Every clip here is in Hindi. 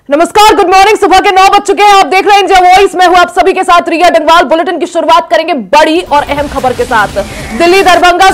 नमस्कार, गुड मॉर्निंग। सुबह के 9 बज चुके हैं। आप देख रहे हैं इंडिया वॉइस। मैं हूं आप सभी के साथ रिया डंगवाल। बुलेटिन की शुरुआत करेंगे बड़ी और अहम खबर के साथ। दिल्ली दरभंगा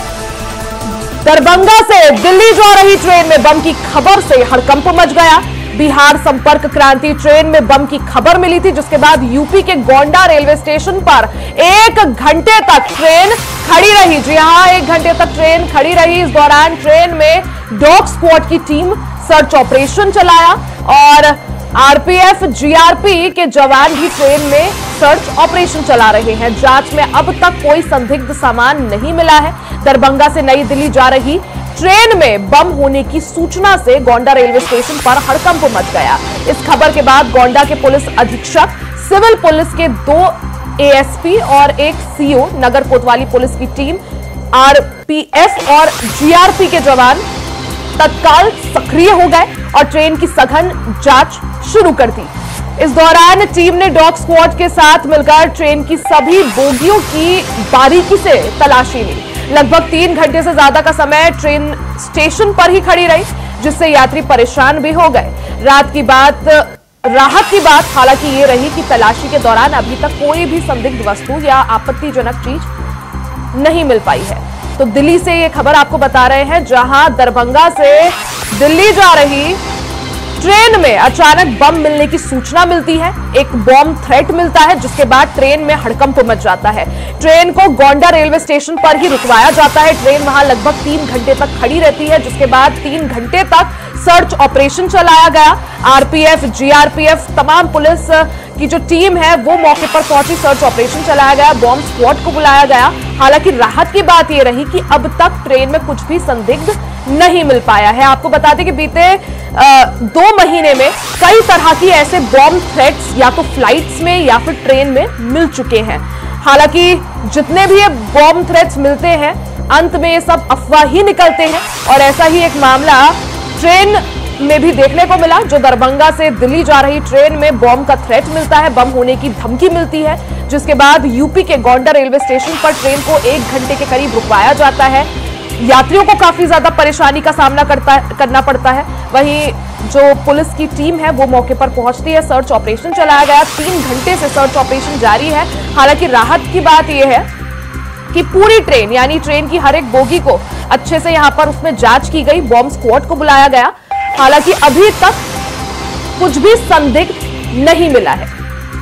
से दिल्ली जा रही ट्रेन में बम की खबर से हड़कंप मच गया। बिहार संपर्क क्रांति ट्रेन में बम की खबर मिली थी, जिसके बाद यूपी के गोंडा रेलवे स्टेशन पर 1 घंटे तक ट्रेन खड़ी रही। जी हां, 1 घंटे तक ट्रेन खड़ी रही। इस दौरान ट्रेन में डॉग स्क्वाड की टीम सर्च ऑपरेशन चलाया और आरपीएफ जीआरपी के जवान भी ट्रेन में सर्च ऑपरेशन चला रहे हैं। जांच में अब तक कोई संदिग्ध सामान नहीं मिला है। दरभंगा से नई दिल्ली जा रही ट्रेन में बम होने की सूचना से गोंडा रेलवे स्टेशन पर हड़कंप मच गया। इस खबर के बाद गोंडा के पुलिस अधीक्षक, सिविल पुलिस के 2 एएसपी और 1 सीओ, नगर कोतवाली पुलिस की टीम, आरपीएफ और जीआरपी के जवान तत्काल सक्रिय हो गए और ट्रेन की सघन जांच शुरू कर दी। इस दौरान टीम ने डॉग स्क्वाड के साथ मिलकर ट्रेन की सभी बोगियों की बारीकी से तलाशी ली। लगभग 3 घंटे से ज्यादा का समय ट्रेन स्टेशन पर ही खड़ी रही, जिससे यात्री परेशान भी हो गए। राहत की बात हालांकि ये रही कि तलाशी के दौरान अभी तक कोई भी संदिग्ध वस्तु या आपत्तिजनक चीज नहीं मिल पाई है। तो दिल्ली से ये खबर आपको बता रहे हैं, जहां दरभंगा से दिल्ली जा रही ट्रेन में अचानक बम मिलने की सूचना मिलती है। एक बॉम्ब थ्रेट मिलता है, जिसके बाद ट्रेन में हड़कंप मच जाता है। ट्रेन को गोंडा रेलवे स्टेशन पर ही रुकवाया जाता है। ट्रेन वहां लगभग 3 घंटे तक खड़ी रहती है, जिसके बाद 3 घंटे तक सर्च ऑपरेशन चलाया गया। आरपीएफ, जीआरपीएफ, तमाम पुलिस की जो टीम है वो मौके पर पहुंची, सर्च ऑपरेशन चलाया गया, बॉम्ब स्क्वाड को बुलाया गया। हालांकि राहत की बात यह रही कि अब तक ट्रेन में कुछ भी संदिग्ध नहीं मिल पाया है। आपको बता दें कि बीते 2 महीने में कई तरह की ऐसे बॉम्ब थ्रेट्स या तो फ्लाइट्स में या फिर ट्रेन में मिल चुके हैं। हालांकि जितने भी ये बॉम्ब थ्रेट्स मिलते हैं, अंत में ये सब अफवाह ही निकलते हैं। और ऐसा ही एक मामला ट्रेन में भी देखने को मिला, जो दरभंगा से दिल्ली जा रही ट्रेन में बॉम्ब का थ्रेट मिलता है, बम होने की धमकी मिलती है, जिसके बाद यूपी के गोंडा रेलवे स्टेशन पर ट्रेन को 1 घंटे के करीब रुकवाया जाता है। यात्रियों को काफी ज्यादा परेशानी का सामना करना पड़ता है। वहीं जो पुलिस की टीम है वो मौके पर पहुंचती है, सर्च ऑपरेशन चलाया गया। 3 घंटे से सर्च ऑपरेशन जारी है। हालांकि राहत की बात यह है कि पूरी ट्रेन, यानी ट्रेन की हर एक बोगी को अच्छे से यहां पर उसमें जांच की गई, बॉम्ब स्क्वाड को बुलाया गया। हालांकि अभी तक कुछ भी संदिग्ध नहीं मिला है।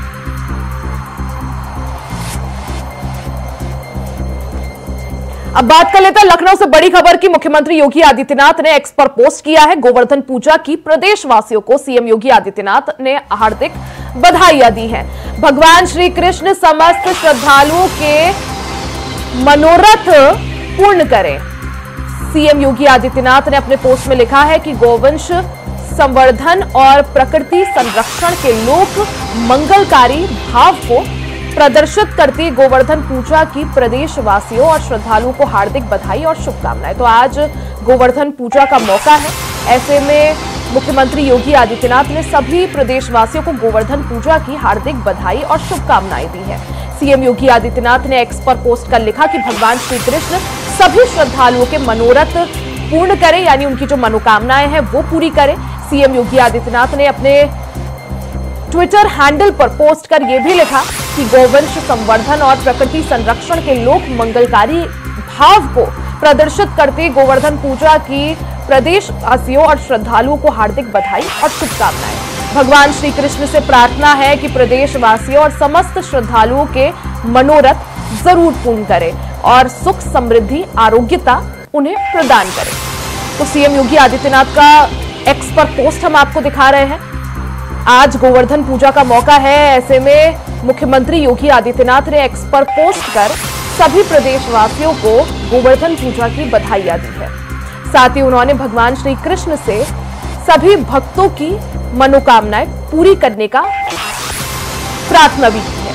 अब बात कर लेते हैं लखनऊ से बड़ी खबर की। मुख्यमंत्री योगी आदित्यनाथ ने एक्स पर पोस्ट किया है। गोवर्धन पूजा की प्रदेशवासियों को सीएम योगी आदित्यनाथ ने हार्दिक बधाइयां दी हैं। भगवान श्री कृष्ण समस्त श्रद्धालुओं के मनोरथ पूर्ण करें। सीएम योगी आदित्यनाथ ने अपने पोस्ट में लिखा है कि गोवंश संवर्धन और प्रकृति संरक्षण के लोक मंगलकारी भाव को प्रदर्शित करती गोवर्धन पूजा की प्रदेशवासियों और श्रद्धालुओं को हार्दिक बधाई और शुभकामनाएं। तो आज गोवर्धन पूजा का मौका है, ऐसे में मुख्यमंत्री योगी आदित्यनाथ ने सभी प्रदेशवासियों को गोवर्धन पूजा की हार्दिक बधाई और शुभकामनाएं दी है। सीएम योगी आदित्यनाथ ने एक्स पर पोस्ट कर लिखा कि भगवान श्री कृष्ण सभी श्रद्धालुओं के मनोरथ पूर्ण करें, यानी उनकी जो मनोकामनाएं हैं वो पूरी करें। सीएम योगी आदित्यनाथ ने अपने ट्विटर हैंडल पर पोस्ट कर यह भी लिखा कि गोवंश संवर्धन और प्रकृति संरक्षण के लोक मंगलकारी भाव को प्रदर्शित करते गोवर्धन पूजा की प्रदेशवासियों और श्रद्धालुओं को हार्दिक बधाई और शुभकामनाएं। भगवान श्री कृष्ण से प्रार्थना है कि प्रदेशवासियों और समस्त श्रद्धालुओं के मनोरथ जरूर पूर्ण करें और सुख, समृद्धि, आरोग्यता उन्हें प्रदान करें। तो सीएम योगी आदित्यनाथ का एक्स पर पोस्ट हम आपको दिखा रहे हैं। आज गोवर्धन पूजा का मौका है, ऐसे में मुख्यमंत्री योगी आदित्यनाथ ने एक्स पर पोस्ट कर सभी प्रदेशवासियों को गोवर्धन पूजा की बधाइयां दी है। साथ ही उन्होंने भगवान श्री कृष्ण से सभी भक्तों की मनोकामनाएं पूरी करने का प्रार्थना भी की है।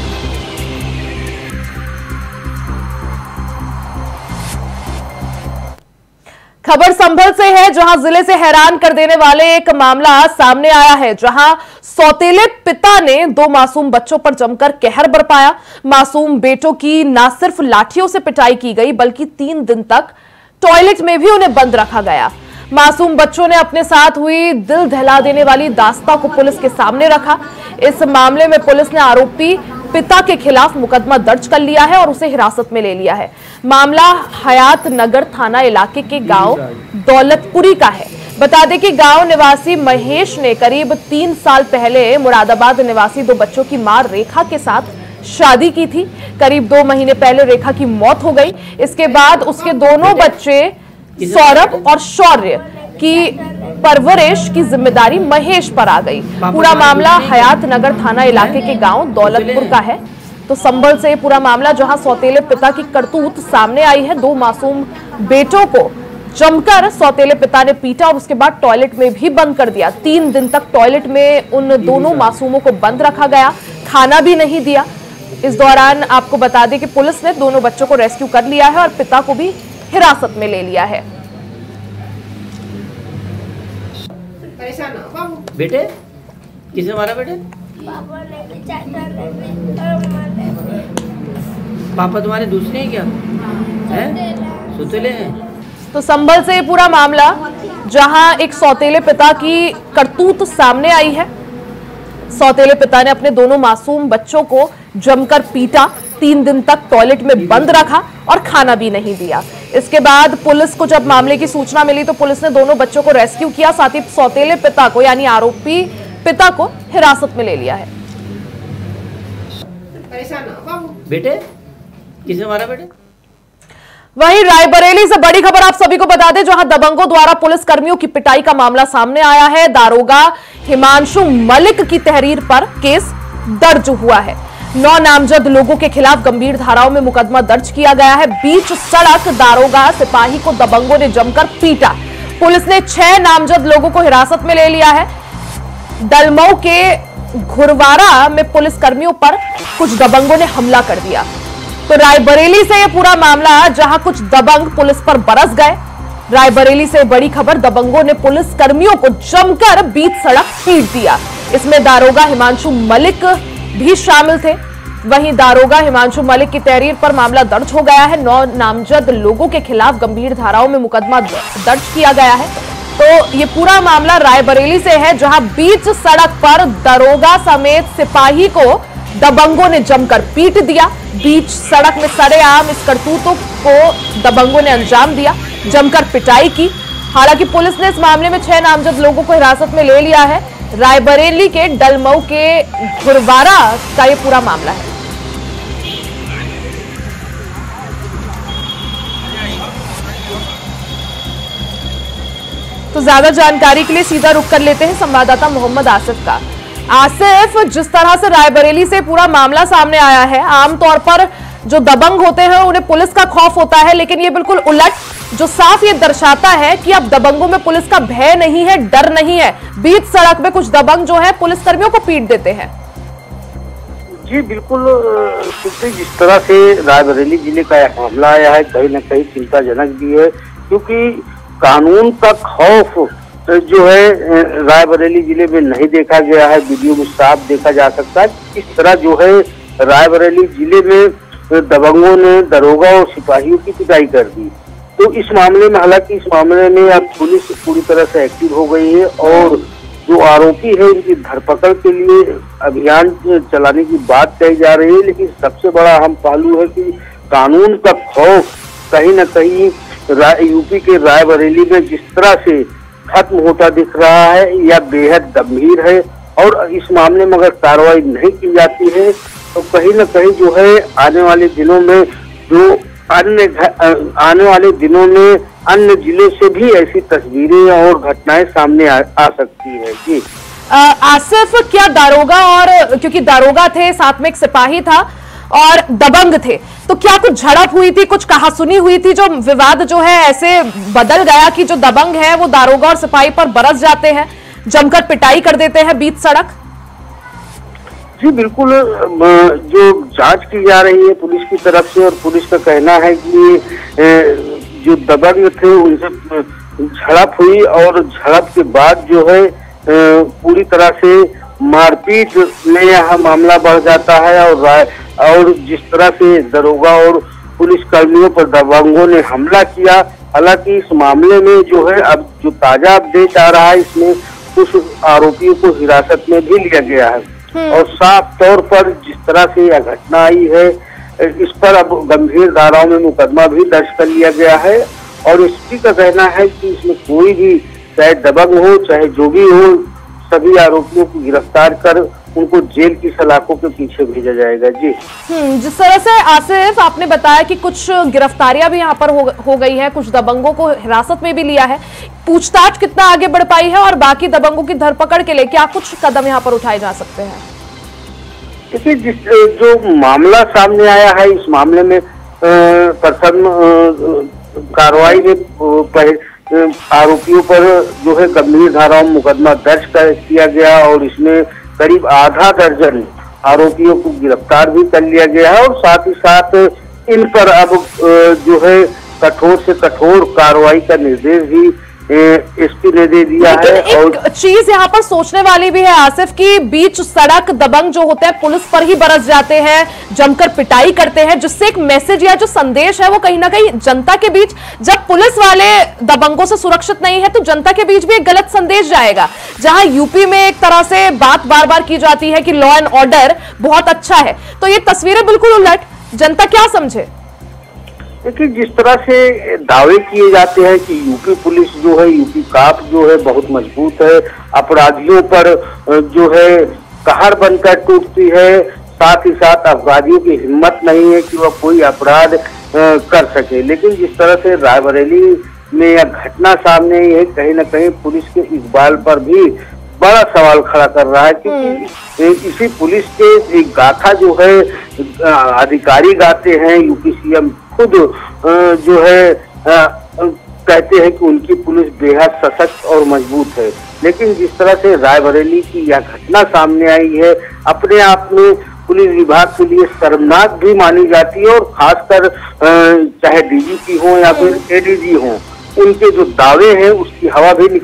खबर संभल से है, जहां जिले से हैरान कर देने वाले एक मामला सामने आया है, जहां सौतेले पिता ने 2 मासूम बच्चों पर जमकर कहर बरपाया। मासूम बेटों की न सिर्फ लाठियों से पिटाई की गई, बल्कि 3 दिन तक टॉयलेट में भी उन्हें बंद रखा गया। मासूम बच्चों ने अपने साथ हुई दिल दहला देने वाली दास्तां को पुलिस के सामने रखा। इस मामले में पुलिस ने आरोपी पिता के खिलाफ मुकदमा दर्ज कर लिया है और उसे हिरासत में ले लिया है। मामला हयात नगर थाना इलाके के गांव दौलतपुरी का है। बता दें कि गांव निवासी महेश ने करीब 3 साल पहले मुरादाबाद निवासी 2 बच्चों की मां रेखा के साथ शादी की थी। करीब 2 महीने पहले रेखा की मौत हो गई। इसके बाद उसके दोनों बच्चे सौरभ और शौर्य की परवरिश की जिम्मेदारी महेश पर आ गई। पूरा मामला हयात नगर थाना इलाके के गांव दौलतपुर का है। तो संभल से पूरा मामला, जहां सौतेले पिता की करतूत सामने आई है। 2 मासूम बेटों को जमकर सौतेले पिता ने पीटा और उसके बाद टॉयलेट में भी बंद कर दिया। 3 दिन तक टॉयलेट में उन दोनों मासूमों को बंद रखा गया, खाना भी नहीं दिया। इस दौरान आपको बता दें कि पुलिस ने दोनों बच्चों को रेस्क्यू कर लिया है और पिता को भी हिरासत में ले लिया है। परेशान हो बाबू बेटे, किसे मारा बेटे? पापा ने चाचा ने और मारे। पापा तुम्हारे दूसरे हैं क्या? हैं? सुतेले हैं। तो संभल से पूरा मामला, जहां एक सौतेले पिता की करतूत सामने आई है। सौतेले पिता ने अपने दोनों मासूम बच्चों को जमकर पीटा, 3 दिन तक टॉयलेट में बंद रखा और खाना भी नहीं दिया। इसके बाद पुलिस को जब मामले की सूचना मिली तो पुलिस ने दोनों बच्चों को रेस्क्यू किया, साथ ही सौतेले पिता को यानी आरोपी पिता को हिरासत में ले लिया है। परेशान हो बाबू बेटे, किसे मारा बेटे? वहीं रायबरेली से बड़ी खबर आप सभी को बता दें, जहां दबंगों द्वारा पुलिस कर्मियों की पिटाई का मामला सामने आया है। दारोगा हिमांशु मलिक की तहरीर पर केस दर्ज हुआ है। 9 नामजद लोगों के खिलाफ गंभीर धाराओं में मुकदमा दर्ज किया गया है। बीच सड़क दारोगा सिपाही को दबंगों ने जमकर पीटा। पुलिस ने 6 नामजद लोगों को हिरासत में ले लिया है। दलमऊ के घुरवारा में पुलिस कर्मियों पर कुछ दबंगों ने हमला कर दिया। तो रायबरेली से यह पूरा मामला, जहां कुछ दबंग पुलिस पर बरस गए। रायबरेली से बड़ी खबर, दबंगों ने पुलिस कर्मियों को जमकर बीच सड़क पीट दिया। इसमें दारोगा हिमांशु मलिक भी शामिल थे। वहीं दारोगा हिमांशु मलिक की तहरीर पर मामला दर्ज हो गया है। 9 नामजद लोगों के खिलाफ गंभीर धाराओं में मुकदमा दर्ज किया गया है। तो ये पूरा मामला रायबरेली से है, जहां बीच सड़क पर दारोगा समेत सिपाही को दबंगों ने जमकर पीट दिया। बीच सड़क में सरेआम इस करतूतों को दबंगों ने अंजाम दिया, जमकर पिटाई की। हालांकि पुलिस ने इस मामले में 6 नामजद लोगों को हिरासत में ले लिया है। रायबरेली के दलमऊ के घुरवारा का ये पूरा मामला है। तो ज्यादा जानकारी के लिए सीधा रुख कर लेते हैं संवाददाता मोहम्मद आसिफ का। आसिफ, जिस तरह से रायबरेली से पूरा मामला सामने आया है, आमतौर पर जो दबंग होते हैं उन्हें पुलिस का खौफ होता है, लेकिन ये बिल्कुल उलट, जो साफ ये दर्शाता है कि अब दबंगों में पुलिस का भय नहीं है, डर नहीं है। बीच सड़क में कुछ दबंग जो है पुलिस कर्मियों को पीट देते हैं। जी बिल्कुल, जिस तरह से रायबरेली जिले का मामला आया है, कहीं न कहीं चिंताजनक भी है, क्योंकि कानून का खौफ जो है रायबरेली जिले में नहीं देखा गया है। वीडियो में साफ देखा जा सकता है इस तरह जो है रायबरेली जिले में दबंगों ने दरोगा और सिपाहियों की पिटाई कर दी। तो इस मामले में, हालांकि इस मामले में अब पुलिस पूरी तरह से एक्टिव हो गई है और जो आरोपी है उनकी धरपकड़ के लिए अभियान चलाने की बात कही जा रही है। लेकिन सबसे बड़ा अहम पहलू है कि कानून का खौफ कहीं न कहीं यूपी के रायबरेली में जिस तरह से खत्म होता दिख रहा है या बेहद गंभीर है। और इस मामले में अगर कार्रवाई नहीं की जाती है तो कहीं न कहीं जो है आने वाले दिनों में अन्य जिले से भी ऐसी तस्वीरें और घटनाएं सामने आ सकती है। जी आसिफ, क्या दारोगा, और क्योंकि दारोगा थे, साथ में एक सिपाही था और दबंग थे, तो क्या कुछ झड़प हुई थी, कुछ कहासुनी हुई थी, जो विवाद जो है ऐसे बदल गया कि जो दबंग है वो दारोगा और सिपाही पर बरस जाते हैं, जमकर पिटाई कर देते हैं बीच सड़क? जी बिल्कुल, जो जांच की जा रही है पुलिस की तरफ से, और पुलिस का कहना है कि जो दबंग थे उनसे झड़प हुई और झड़प के बाद जो है पूरी तरह से मारपीट में यह मामला बढ़ जाता है। और जिस तरह से दरोगा और पुलिस कर्मियों पर दबंगों ने हमला किया, हालांकि इस मामले में जो है अब जो ताजा अपडेट आ रहा है, इसमें कुछ आरोपियों को हिरासत में भी लिया गया है और साफ तौर पर जिस तरह से यह घटना आई है, इस पर अब गंभीर धाराओं में मुकदमा भी दर्ज कर लिया गया है और एसपी का कहना है कि इसमें कोई भी, चाहे दबंग हो चाहे जो भी हो, सभी आरोपियों को गिरफ्तार कर उनको जेल की सलाखों के पीछे भेजा जाएगा। जी जिस तरह से आसिफ आपने बताया कि कुछ गिरफ्तारियां भी यहाँ पर हो गई है, कुछ दबंगों को हिरासत में भी लिया है, पूछताछ कितना आगे बढ़ पाई है और बाकी दबंगों की धरपकड़ के लिए क्या कुछ कदम यहाँ पर उठाए जा सकते हैं? देखिए, जो मामला सामने आया है, इस मामले में प्रथम कार्रवाई में आरोपियों पर जो है गंभीर धाराओं में मुकदमा दर्ज किया गया और इसमें करीब आधा दर्जन आरोपियों को गिरफ्तार भी कर लिया गया है और साथ ही साथ इन पर अब जो है कठोर से कठोर कार्रवाई का निर्देश भी एसपी ने दे दिया है। और एक चीज यहाँ पर सोचने वाली भी है आसिफ की, बीच सड़क दबंग जो होते हैं पुलिस पर ही बरस जाते हैं, जमकर पिटाई करते हैं, जिससे एक मैसेज या जो संदेश है वो कहीं ना कहीं जनता के बीच, जब पुलिस वाले दबंगों से सुरक्षित नहीं है तो जनता के बीच भी एक गलत संदेश जाएगा। जहां यूपी में एक तरह से बात बार बार की जाती है कि लॉ एंड ऑर्डर बहुत अच्छा है, तो ये तस्वीरें बिल्कुल उलट, जनता क्या समझे? देखिए, जिस तरह से दावे किए जाते हैं कि यूपी पुलिस जो है, यूपी काप जो है बहुत मजबूत है, अपराधियों पर जो है कहर बनकर टूटती है, साथ ही साथ अपराधियों की हिम्मत नहीं है कि वह कोई अपराध कर सके, लेकिन जिस तरह से रायबरेली में यह घटना सामने आई है, कहीं ना कहीं पुलिस के इकबाल पर भी बड़ा सवाल खड़ा कर रहा है, क्योंकि इसी पुलिस के एक गाथा जो है अधिकारी गाते हैं, यूपी सीएम खुद जो है कहते हैं कि उनकी पुलिस बेहद सशक्त और मजबूत है, लेकिन जिस तरह से रायबरेली की यह घटना सामने आई है, अपने आप में पुलिस विभाग के लिए शर्मनाक भी मानी जाती है और खासकर चाहे डीजीपी हो या फिर एडीजी हो, उनके जो दावे हैं उसकी हवा भी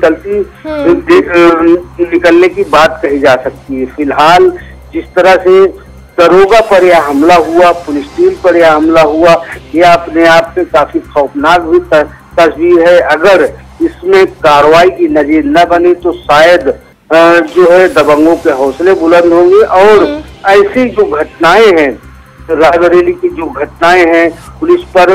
निकलने की बात कही जा सकती है। फिलहाल जिस तरह से दरोगा पर यह हमला हुआ, पुलिस टीम पर यह हमला हुआ, यह अपने आप में काफी खौफनाक भी तस्वीर है। अगर इसमें कार्रवाई की नजीर न बनी तो शायद जो है दबंगों के हौसले बुलंद होंगे और ऐसी जो घटनाएं हैं, रायबरेली की जो घटनाएं हैं पुलिस पर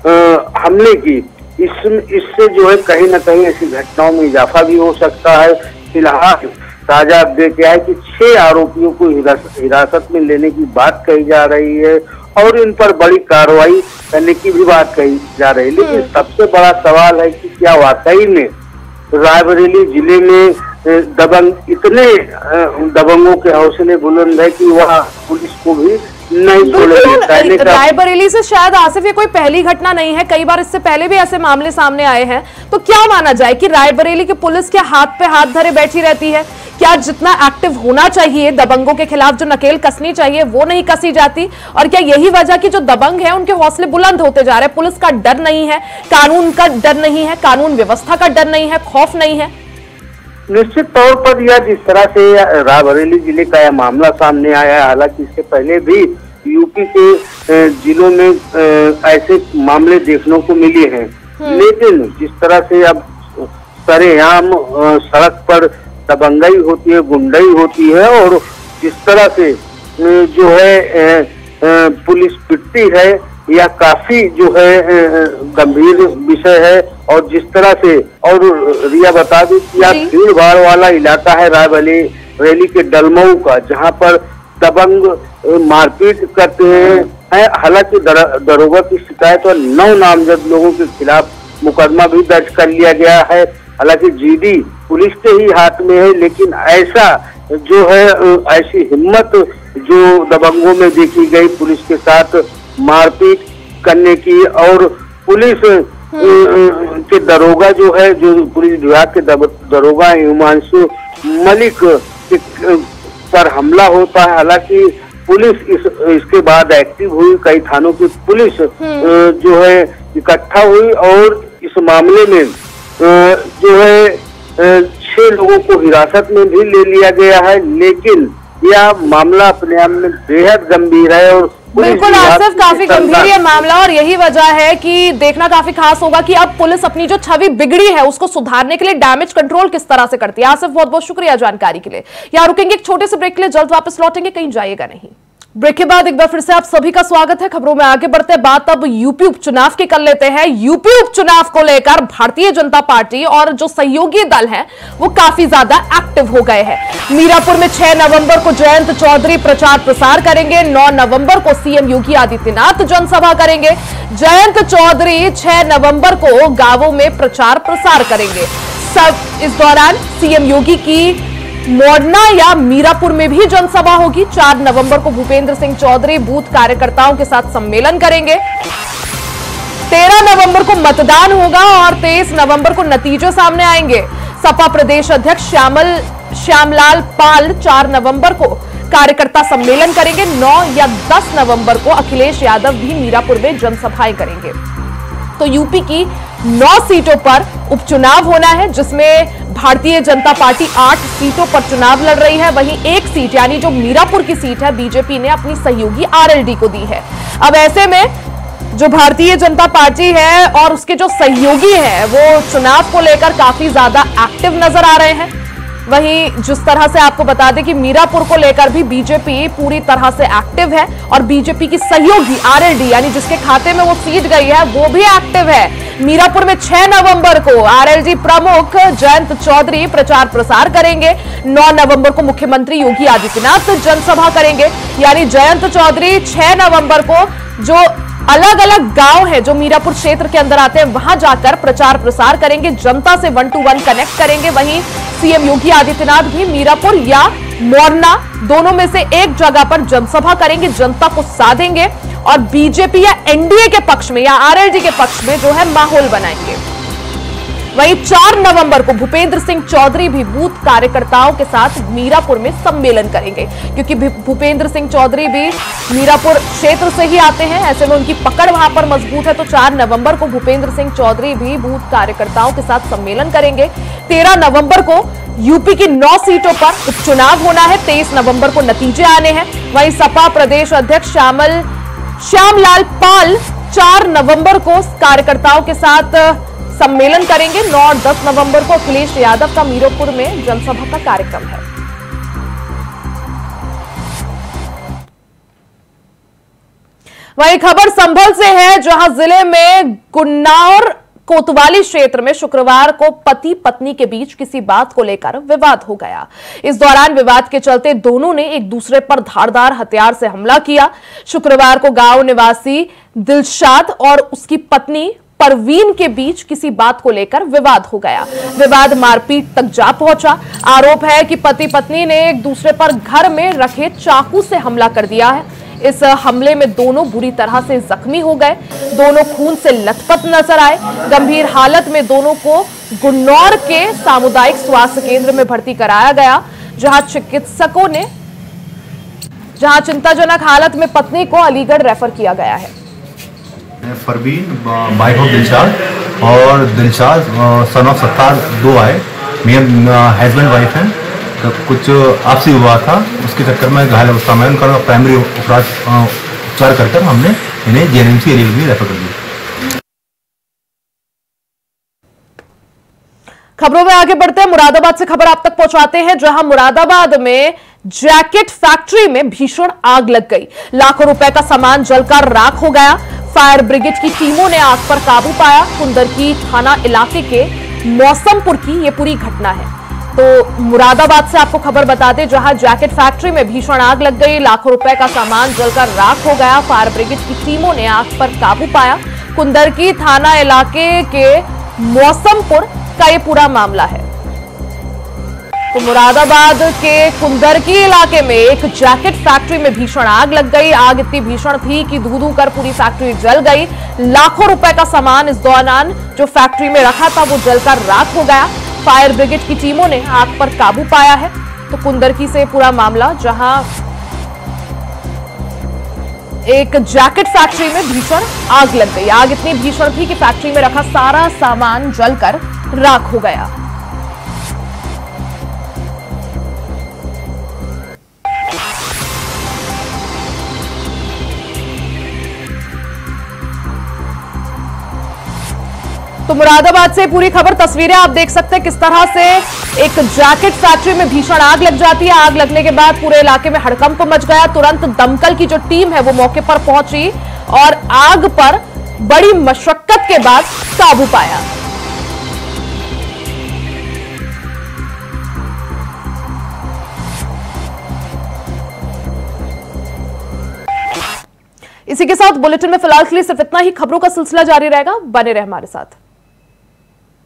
हमले की, इससे जो है कहीं ना कहीं ऐसी घटनाओं में इजाफा भी हो सकता है। फिलहाल ताजा अपडेट यह है कि 6 आरोपियों को हिरासत में लेने की बात कही जा रही है और इन पर बड़ी कार्रवाई करने की भी बात कही जा रही है, लेकिन सबसे बड़ा सवाल है कि क्या वाकई में रायबरेली जिले में दबंग इतने दबंगों के हौसले बुलंद है कि वह पुलिस को भी नहीं छोड़ेंगे। रायबरेली से शायद आसिफ ये कोई पहली घटना नहीं है, कई बार इससे पहले भी ऐसे मामले सामने आए हैं, तो क्या माना जाए कि रायबरेली की पुलिस क्या हाथ पे हाथ धरे बैठी रहती है? क्या जितना एक्टिव होना चाहिए दबंगों के खिलाफ, जो नकेल कसनी चाहिए वो नहीं कसी जाती? और क्या यही वजह कि जो दबंग है उनके हौसले बुलंद होते जा रहे हैं, पुलिस का डर नहीं है, कानून का डर नहीं है, कानून व्यवस्था का डर नहीं है, खौफ नहीं है? निश्चित तौर पर यह जिस तरह से रायबरेली जिले का यह मामला सामने आया है, हालांकि इससे पहले भी यूपी के जिलों में ऐसे मामले देखने को मिले हैं, लेकिन जिस तरह से अब सरेआम सड़क पर दबंगई होती है, गुंडई होती है और जिस तरह से जो है पुलिस पिटती है, यह काफी जो है गंभीर विषय है। और जिस तरह से, और रिया बता दी कि यह भीड़ भाड़ वाला इलाका है रायबरेली के डलमऊ का, जहां पर दबंग मारपीट करते हैं। हालांकि दरोगा की शिकायत पर 9 नामजद लोगों के खिलाफ मुकदमा भी दर्ज कर लिया गया है। हालांकि जीडी पुलिस के ही हाथ में है, लेकिन ऐसा जो है ऐसी हिम्मत जो दबंगों में देखी गई पुलिस के साथ मारपीट करने की, और पुलिस के दरोगा जो है, जो पुलिस विभाग के दरोगा हिमांशु मलिक पर हमला होता है। हालांकि पुलिस इसके बाद एक्टिव हुई, कई थानों की पुलिस जो है इकट्ठा हुई और इस मामले में जो है 6 लोगों को हिरासत में भी ले लिया गया है। लेकिन यह मामला अपने आप में बेहद गंभीर है और बिल्कुल आसिफ, काफी गंभीर ये मामला और यही वजह है कि देखना काफी खास होगा कि अब पुलिस अपनी जो छवि बिगड़ी है उसको सुधारने के लिए डैमेज कंट्रोल किस तरह से करती है। आसिफ, बहुत बहुत शुक्रिया जानकारी के लिए। यहाँ रुकेंगे एक छोटे से ब्रेक के लिए, जल्द वापस लौटेंगे, कहीं जाइएगा नहीं। ब्रेक के बाद एक बार फिर से आप सभी का स्वागत है। खबरों में आगे बढ़ते हैं, बात अब यूपी उपचुनाव की कर लेते हैं। यूपी उपचुनाव को लेकर भारतीय जनता पार्टी और जो सहयोगी दल हैं वो काफी ज्यादा एक्टिव हो गए हैं। मीरापुर में 6 नवंबर को जयंत चौधरी प्रचार प्रसार करेंगे। 9 नवंबर को सीएम योगी आदित्यनाथ जनसभा करेंगे। जयंत चौधरी 6 नवंबर को गांवों में प्रचार प्रसार करेंगे। सब इस दौरान सीएम योगी की मोडना या मीरापुर में भी जनसभा होगी। 4 नवंबर को भूपेंद्र सिंह चौधरी बूथ कार्यकर्ताओं के साथ सम्मेलन करेंगे। 13 नवंबर को मतदान होगा और 23 नवंबर को नतीजे सामने आएंगे। सपा प्रदेश अध्यक्ष श्यामलाल पाल 4 नवंबर को कार्यकर्ता सम्मेलन करेंगे। 9 या 10 नवंबर को अखिलेश यादव भी मीरापुर में जनसभाएं करेंगे। तो यूपी की 9 सीटों पर उपचुनाव होना है, जिसमें भारतीय जनता पार्टी 8 सीटों पर चुनाव लड़ रही है। वहीं एक सीट यानी जो मीरापुर की सीट है बीजेपी ने अपनी सहयोगी आरएलडी को दी है। अब ऐसे में जो भारतीय जनता पार्टी है और उसके जो सहयोगी हैं वो चुनाव को लेकर काफी ज्यादा एक्टिव नजर आ रहे हैं। वहीं जिस तरह से आपको बता दें कि मीरापुर को लेकर भी बीजेपी पूरी तरह से एक्टिव है और बीजेपी की सहयोगी आरएलडी यानी जिसके खाते में वो सीट गई है वो भी एक्टिव है। मीरापुर में 6 नवंबर को आरएलडी प्रमुख जयंत चौधरी प्रचार प्रसार करेंगे। 9 नवंबर को मुख्यमंत्री योगी आदित्यनाथ जनसभा करेंगे। यानी जयंत चौधरी 6 नवंबर को जो अलग अलग गांव है जो मीरापुर क्षेत्र के अंदर आते हैं वहां जाकर प्रचार प्रसार करेंगे, जनता से 1 to 1 कनेक्ट करेंगे। वहीं सीएम योगी आदित्यनाथ भी मीरापुर या मोरना दोनों में से एक जगह पर जनसभा करेंगे, जनता को साधेंगे और बीजेपी या एनडीए के पक्ष में या आरएलडी के पक्ष में जो है माहौल बनाएंगे। वहीं 4 नवंबर को भूपेंद्र सिंह चौधरी भी बूथ कार्यकर्ताओं के साथ मीरापुर में सम्मेलन करेंगे, क्योंकि भूपेंद्र सिंह चौधरी भी मीरापुर क्षेत्र से ही आते हैं, ऐसे में उनकी पकड़ वहां पर मजबूत है। तो 4 नवंबर को भूपेंद्र सिंह चौधरी भी बूथ कार्यकर्ताओं के साथ सम्मेलन करेंगे। 13 नवंबर को यूपी की 9 सीटों पर उपचुनाव होना है। 23 नवंबर को नतीजे आने हैं। वहीं सपा प्रदेश अध्यक्ष श्यामलाल पाल 4 नवंबर को कार्यकर्ताओं के साथ सम्मेलन करेंगे। 9 और 10 नवंबर को अखिलेश यादव का मीरापुर में जनसभा का कार्यक्रम है। वहीं खबर संभल से है, जहां जिले में गुन्नौर कोतवाली क्षेत्र में शुक्रवार को पति पत्नी के बीच किसी बात को लेकर विवाद हो गया। इस दौरान विवाद के चलते दोनों ने एक दूसरे पर धारदार हथियार से हमला किया। शुक्रवार को गांव निवासी दिलशाद और उसकी पत्नी परवीन के बीच किसी बात को लेकर विवाद हो गया। विवाद मारपीट तक जा पहुंचा। आरोप है कि पति पत्नी ने एक दूसरे पर घर में रखे चाकू से हमला कर दिया है। इस हमले में दोनों बुरी तरह से जख्मी हो गए। दोनों खून से लथपथ नजर आए। गंभीर हालत में दोनों को गुन्नौर के सामुदायिक स्वास्थ्य केंद्र में भर्ती कराया गया, जहां चिकित्सकों ने चिंताजनक हालत में पत्नी को अलीगढ़ रेफर किया गया है। परवीन वाइफ ऑफ दिलशाद और दिलशाद सन ऑफ सत्तार 2 आए। मेरे हस्बैंड वाइफ हैं। तो कुछ आपसी विवाद था, उसके चक्कर में घायल अवस्था में उनका प्राइमरी उपचार कर हमने इन्हें जेएनएमसी एरिया में रेफर कर दिया। खबरों में आगे बढ़ते हैं, मुरादाबाद से खबर आप तक पहुंचाते हैं, जहां मुरादाबाद में जैकेट फैक्ट्री में भीषण आग लग गई। लाखों रुपए का सामान जलकर राख हो गया। फायर ब्रिगेड की टीमों ने आग पर काबू पाया। कुंदरकी थाना इलाके के मौसमपुर की यह पूरी घटना है। तो मुरादाबाद से आपको खबर बता दें, जहां जैकेट फैक्ट्री में भीषण आग लग गई। लाखों रुपए का सामान जलकर राख हो गया। फायर ब्रिगेड की टीमों ने आग पर काबू पाया। कुंदरकी थाना इलाके के मौसमपुर का यह पूरा मामला है। तो मुरादाबाद के कुंदरकी इलाके में एक जैकेट फैक्ट्री में भीषण आग लग गई। आग इतनी भीषण थी कि धू-धू कर पूरी फैक्ट्री जल गई। लाखों रुपए का सामान इस दौरान जो फैक्ट्री में रखा था वो जलकर राख हो गया। फायर ब्रिगेड की टीमों ने आग पर काबू पाया है। तो कुंदरकी से पूरा मामला, जहां एक जैकेट फैक्ट्री में भीषण आग लग गई। आग इतनी भीषण थी कि फैक्ट्री में रखा सारा सामान जलकर राख हो गया। तो मुरादाबाद से पूरी खबर, तस्वीरें आप देख सकते हैं किस तरह से एक जैकेट फैक्ट्री में भीषण आग लग जाती है। आग लगने के बाद पूरे इलाके में हड़कंप मच गया। तुरंत दमकल की जो टीम है वो मौके पर पहुंची और आग पर बड़ी मशक्कत के बाद काबू पाया। इसी के साथ बुलेटिन में फिलहाल के लिए सिर्फ इतना ही। खबरों का सिलसिला जारी रहेगा, बने रहे हमारे साथ।